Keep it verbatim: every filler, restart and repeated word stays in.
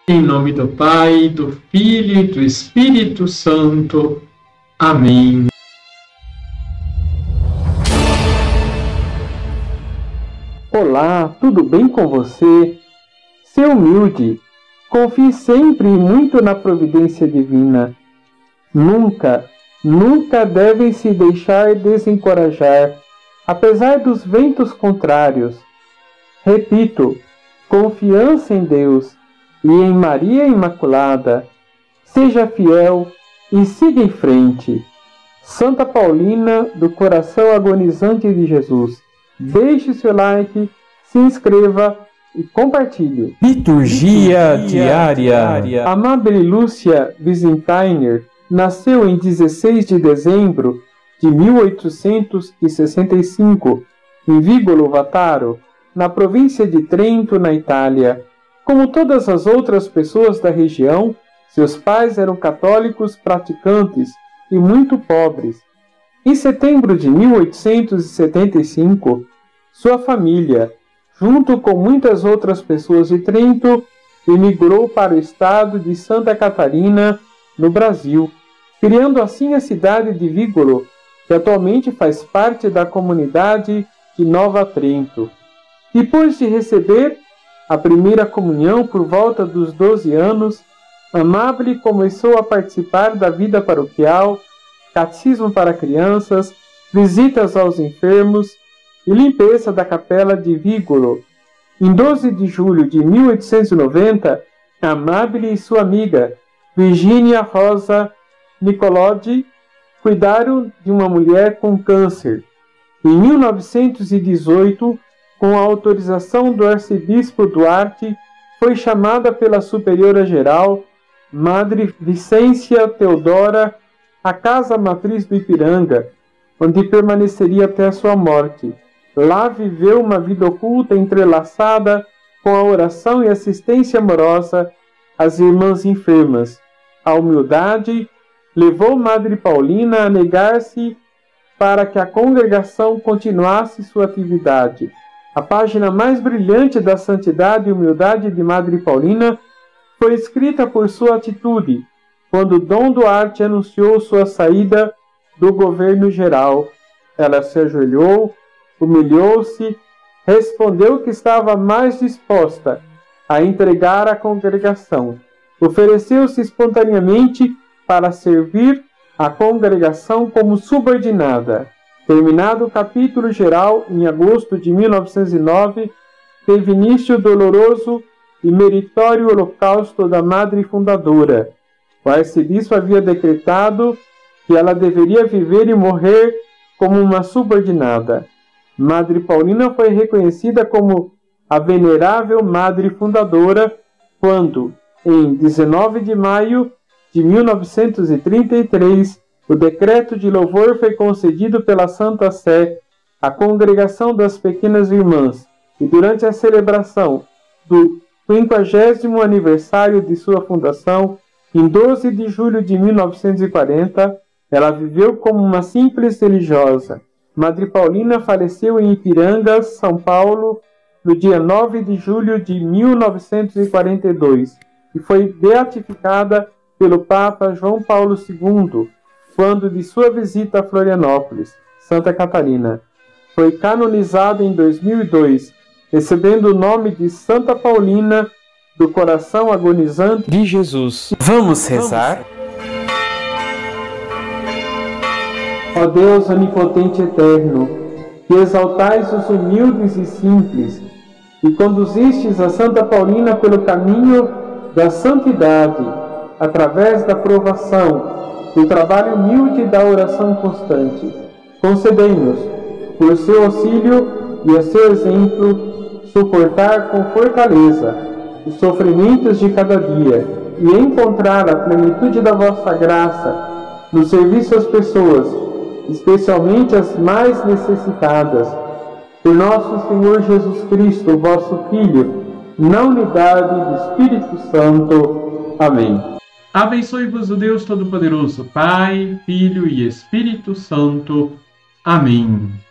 Em nome do Pai, do Filho e do Espírito Santo. Amém. Olá, tudo bem com você? Ser humilde, confie sempre e muito na providência divina. Nunca, nunca devem se deixar desencorajar, apesar dos ventos contrários. Repito, confiança em Deus e em Maria Imaculada. Seja fiel e siga em frente. Santa Paulina do Coração Agonizante de Jesus. Deixe seu like, se inscreva e compartilhe. Liturgia, Liturgia diária. diária. Amabile Lúcia Wiesentiner nasceu em dezesseis de dezembro de mil oitocentos e sessenta e cinco, em Vigolo Vataro, na província de Trento, na Itália. Como todas as outras pessoas da região, seus pais eram católicos praticantes e muito pobres. Em setembro de mil oitocentos e setenta e cinco, sua família, junto com muitas outras pessoas de Trento, emigrou para o estado de Santa Catarina, no Brasil, criando assim a cidade de Vigolo, que atualmente faz parte da comunidade de Nova Trento. Depois de receber a primeira comunhão por volta dos doze anos, Amabile começou a participar da vida paroquial, catecismo para crianças, visitas aos enfermos e limpeza da capela de Vigolo. Em doze de julho de mil oitocentos e noventa, Amabile e sua amiga, Virginia Rosa Nicolodi, cuidaram de uma mulher com câncer. Em mil novecentos e dezoito, com a autorização do arcebispo Duarte, foi chamada pela superiora geral, Madre Vicência Teodora, à casa matriz do Ipiranga, onde permaneceria até a sua morte. Lá viveu uma vida oculta entrelaçada com a oração e assistência amorosa às irmãs enfermas. A humildade levou Madre Paulina a negar-se para que a congregação continuasse sua atividade. A página mais brilhante da santidade e humildade de Madre Paulina foi escrita por sua atitude, quando Dom Duarte anunciou sua saída do governo geral. Ela se ajoelhou, humilhou-se, respondeu que estava mais disposta a entregar a congregação. Ofereceu-se espontaneamente para servir a congregação como subordinada. Terminado o capítulo geral, em agosto de mil novecentos e nove, teve início o doloroso e meritório holocausto da Madre Fundadora. O arcebispo havia decretado que ela deveria viver e morrer como uma subordinada. Madre Paulina foi reconhecida como a Venerável Madre Fundadora quando, em dezenove de maio de mil novecentos e trinta e três, o decreto de louvor foi concedido pela Santa Sé à Congregação das Pequenas Irmãs, e durante a celebração do quinquagésimo aniversário de sua fundação, em doze de julho de mil novecentos e quarenta, ela viveu como uma simples religiosa. Madre Paulina faleceu em Ipiranga, São Paulo, no dia nove de julho de mil novecentos e quarenta e dois, e foi beatificada pelo Papa João Paulo segundo, quando de sua visita a Florianópolis, Santa Catarina. Foi canonizada em dois mil e dois, recebendo o nome de Santa Paulina do Coração Agonizante de Jesus. Vamos rezar? Ó Deus onipotente e eterno, que exaltais os humildes e simples, e conduzistes a Santa Paulina pelo caminho da santidade, através da provação, do trabalho humilde e da oração constante. Concedei-nos, por seu auxílio e a seu exemplo, suportar com fortaleza os sofrimentos de cada dia e encontrar a plenitude da vossa graça no serviço às pessoas, especialmente as mais necessitadas. Por nosso Senhor Jesus Cristo, vosso Filho, na unidade do Espírito Santo. Amém. Abençoe-vos o Deus Todo-Poderoso, Pai, Filho e Espírito Santo. Amém.